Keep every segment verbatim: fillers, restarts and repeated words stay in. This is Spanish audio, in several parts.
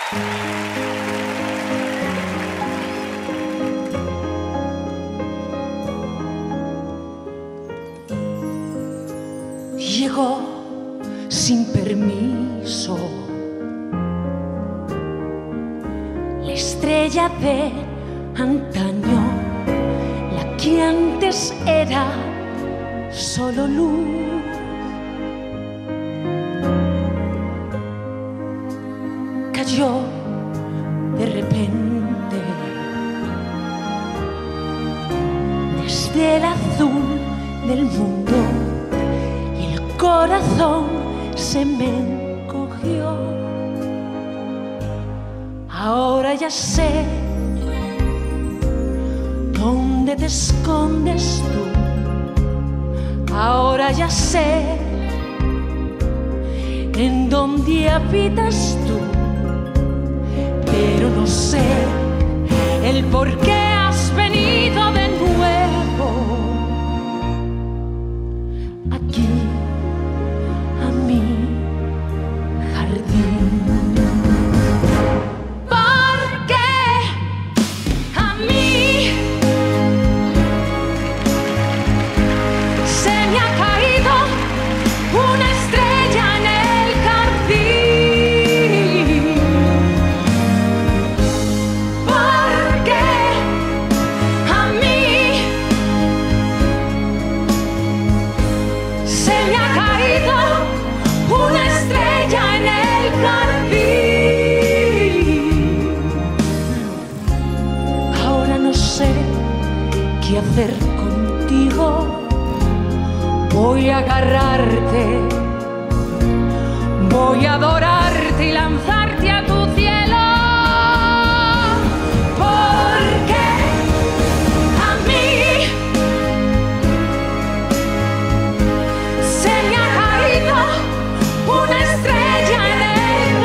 Llegó sin permiso la estrella de antaño, la que antes era solo luz. Cayó de repente desde el azul del mundo y el corazón se me encogió. Ahora ya sé dónde te escondes tú. Ahora ya sé en dónde habitas tú. Pero no sé el por qué has venido de nuevo aquí a mi jardín. Porque a mí se me ha caído una estrella en el jardín. ¿Qué hacer contigo? Voy a agarrarte, voy a adorarte y lanzarte a tu cielo. Porque a mí se me ha caído una estrella en el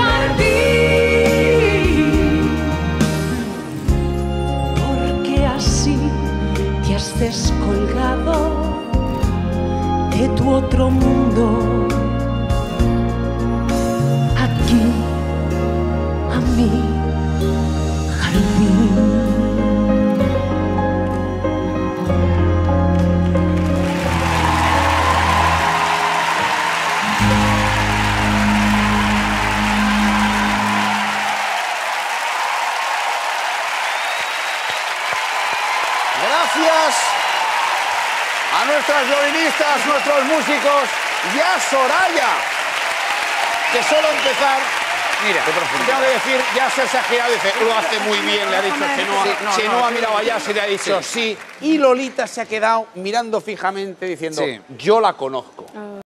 jardín. Porque así te has descolgado de tu otro mundo, aquí a mi jardín. Gracias a nuestras violinistas, nuestros músicos y a Soraya, que solo empezar, mira, tengo que decir, ya se ha exagerado, dice, lo hace muy bien, le ha dicho Chenoa, sí, no, Chenoa no, ha mirado allá, se le ha dicho sí. sí, y Lolita se ha quedado mirando fijamente diciendo, sí, yo la conozco.